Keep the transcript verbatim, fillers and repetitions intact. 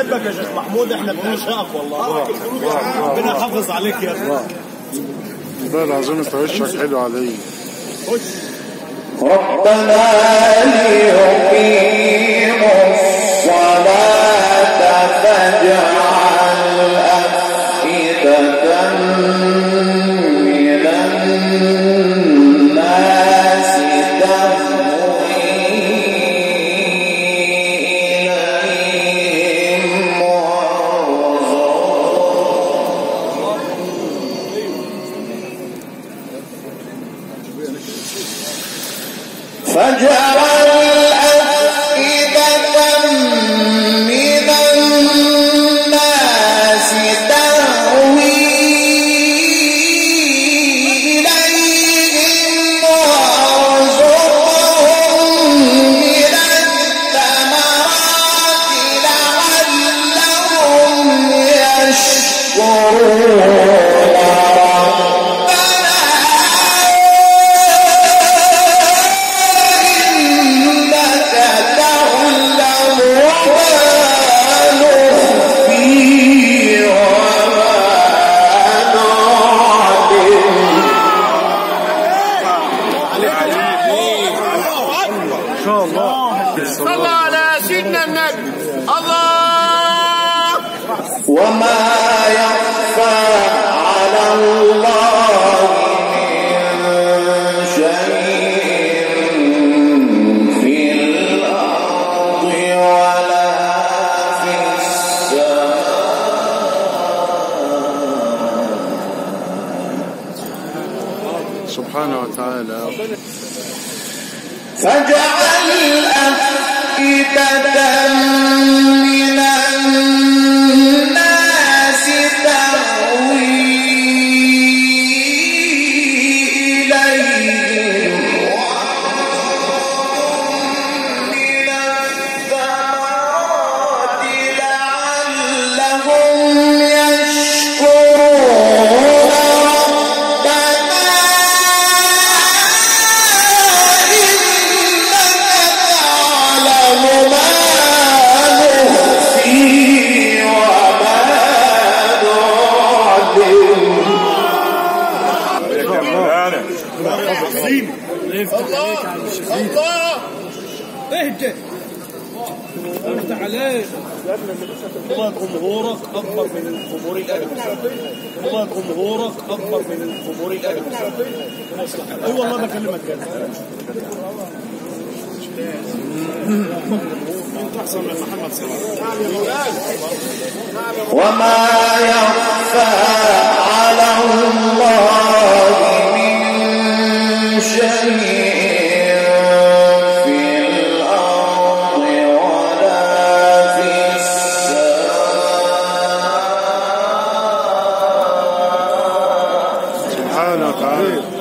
بنحبك يا شيخ محمود، احنا بنعشقك والله. ربنا يحافظ عليك يا اخي. والله العظيم انت وشك حلو علي. خش. ربنا ليقيموا الصلاة فاجعل أفئدة من الناس تهوي إليهم فاجعل أفئدة من الناس تهوي إليهم وارزقهم من الثمرات لعلهم يشكرون. صلى على سيدنا النبي. الله. وما يخفى على الله من شيء في الأرض ولا في السماء سبحانه وتعالى. فاجعل أفئدة من الناس تهوي إليهم من الثمرات لعلهم يشكرون. الله اهدى افتح عليك. والله جمهورك اكبر من الجمهور الاهلي. والله جمهورك اكبر من الجمهور الاهلي. اي والله بكلمك كده. انت احسن من محمد صلاح. وما يخفى على الله من شيء في الأرض ولا في السماء سبحانه وتعالى.